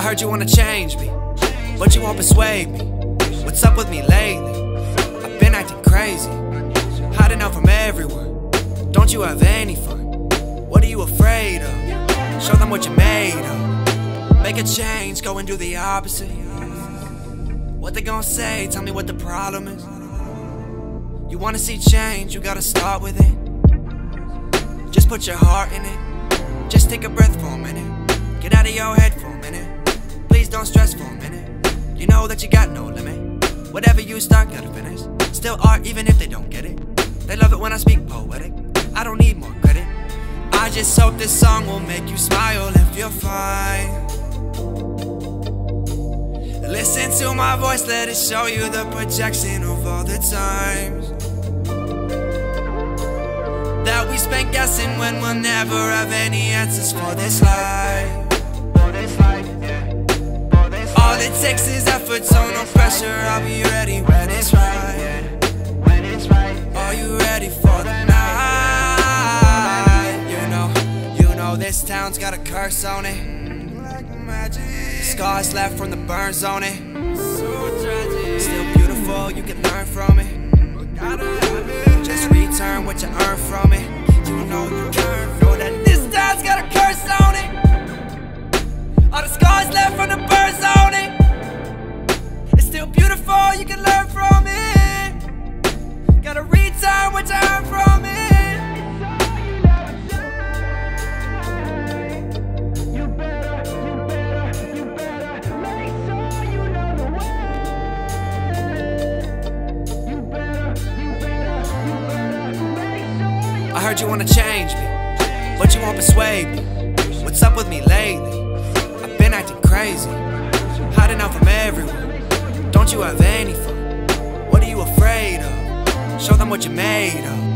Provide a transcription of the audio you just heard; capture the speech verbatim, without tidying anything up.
heard you wanna change me, but you won't persuade me. What's up with me lately? I've been acting crazy, hiding out from everyone. Don't you have any fun? What are you afraid of? Show them what you're made of. Make a change, go and do the opposite. What they gon' say? Tell me what the problem is. You wanna see change, you gotta start with it. Just put your heart in it. Just take a breath for a minute. Get out of your head for a minute. Please don't stress for a minute. You know that you got no limit. Whatever you start, gotta finish. Still art even if they don't get it. They love it when I speak poetic. I don't need more credit. I just hope this song will make you smile and feel fine. Listen to my voice, let it show you the projection of all the times that we spent guessing when we'll never have any answers for this life. All it takes is effort, so no pressure. I'll be ready when it's right. Are you ready for the night? You know, you know this town's got a curse on it. Scars left from the burns on it. Still beautiful, you can learn from it. Just return what you earn from it. You know you learn. Know that this town's got a curse on it. All the scars left from the burns on it. It's still beautiful, you can learn from it. Gotta return what you earn from it. I heard you wanna change me, but you won't persuade me. What's up with me lately? I've been acting crazy, hiding out from everyone. Don't you have any fun? What are you afraid of? Show them what you're made of.